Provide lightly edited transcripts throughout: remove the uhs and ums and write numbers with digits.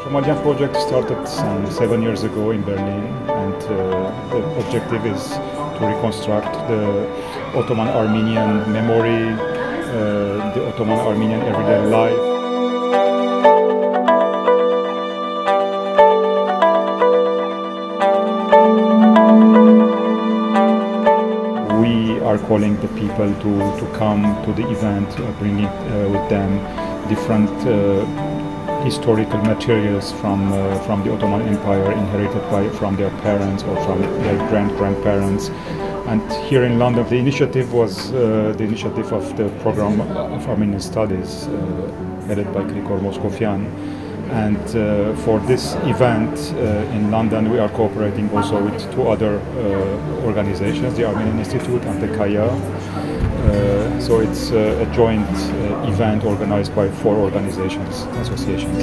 Houshamadyan project started some 7 years ago in Berlin, and the objective is to reconstruct the Ottoman Armenian memory, the Ottoman Armenian everyday life. We are calling the people to come to the event, bringing with them different historical materials from the Ottoman Empire inherited from their parents or from their grandparents. And here in London, the initiative was the initiative of the Programme of Armenian Studies, headed by Grigoryan. And for this event in London, we are cooperating also with two other organizations, the Armenian Institute and the CAIA. So it's a joint event organized by 4 organizations, associations.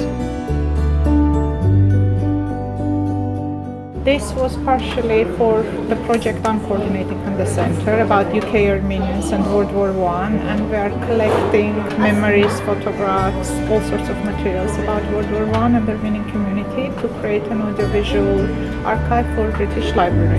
This was partially for the project I'm coordinating in the center about UK Armenians and World War I, and we are collecting memories, photographs, all sorts of materials about World War I and the Armenian community to create an audiovisual archive for British Library.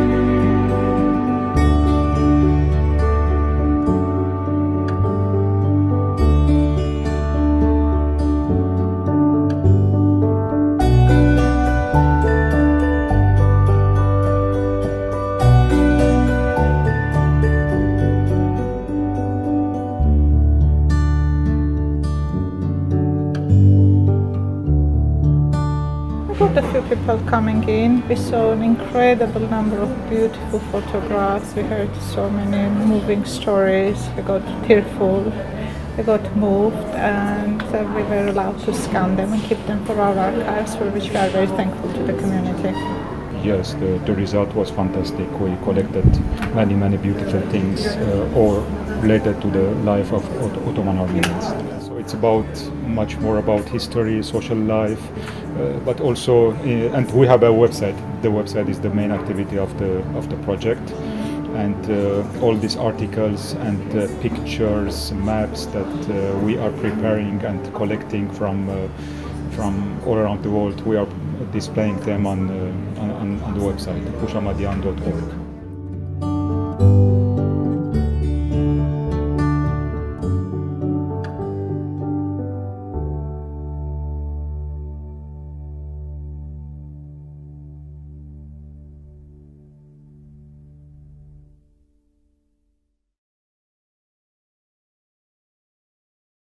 A few people coming in. We saw an incredible number of beautiful photographs. We heard so many moving stories. We got tearful. We got moved, and we were allowed to scan them and keep them for our archives, for which we are very thankful to the community. Yes, the result was fantastic. We collected many beautiful things all related to the life of Ottoman Armenians. So it's much more about history, social life, but also, and we have a website. The website is the main activity of the project, and all these articles and pictures, maps that we are preparing and collecting from all around the world, we are displaying them on the website, Houshamadyan.org.